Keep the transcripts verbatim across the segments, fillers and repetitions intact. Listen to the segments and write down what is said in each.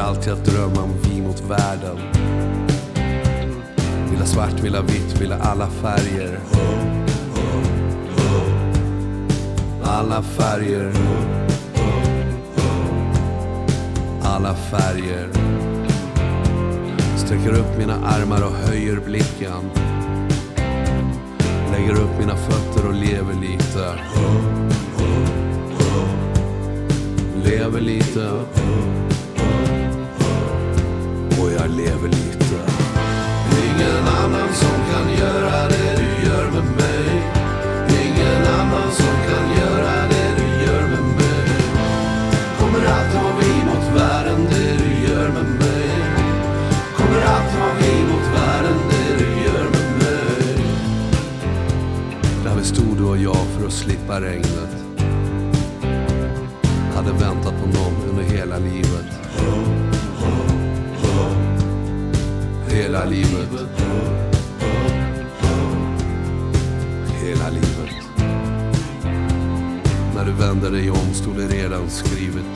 alltid att drömma om vi mot världen. Vill svart, vill vitt, vill alla färger. Alla färger. Alla färger. Sträcker upp mina armar och höjer blicken. Lägger upp mina fötter och lever lite. Lever lite. Och jag lever lite. Ingen annan som kan göra det du gör med mig. Ingen annan som kan göra det du gör med mig. Kommer alltid vara vi mot världen, det du gör med mig. Kommer alltid vara vi mot världen, det du gör med mig. Där vi stod du och jag för att slippa regnet. Hade väntat på någon under hela livet. Hela livet. Hela livet. När du vände dig om stod det redan skrivet.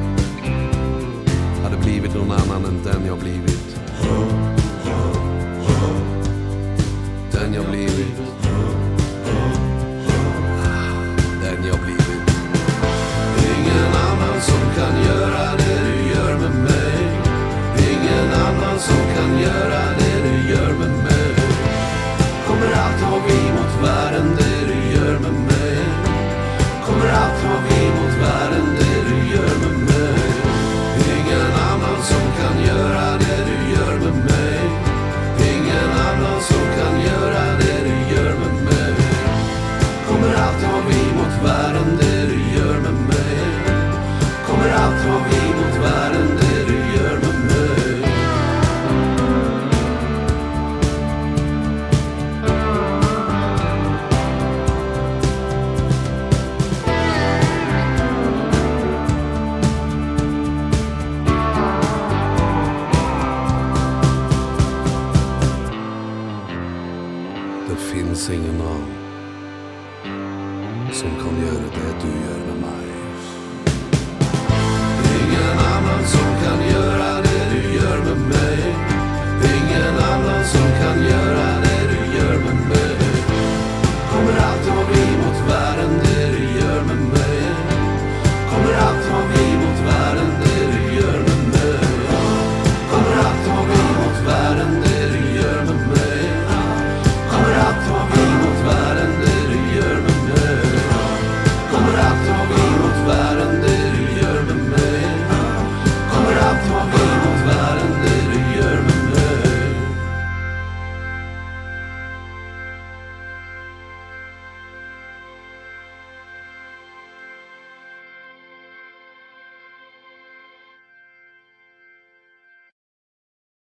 Hade blivit någon annan än den jag blivit. Den jag blivit. Den jag blivit. Ingen annan som kan göra det du gör med mig. Ingen annan som kan göra det du gör med mig. Kommer alltid vara vi mot världen, det du gör med mig. Kommer alltid vara vi mot världen, det du gör med mig. Ingen annan som kan göra det du gör med mig. Ingen annan som kan göra det du gör med mig. Kommer alltid vara vi mot världen, det du gör med mig. Kommer alltid vara vi mot världen, det du gör med mig. Det finns ingen annan som kan göra det du gör med mig. Ingen annan som kan göra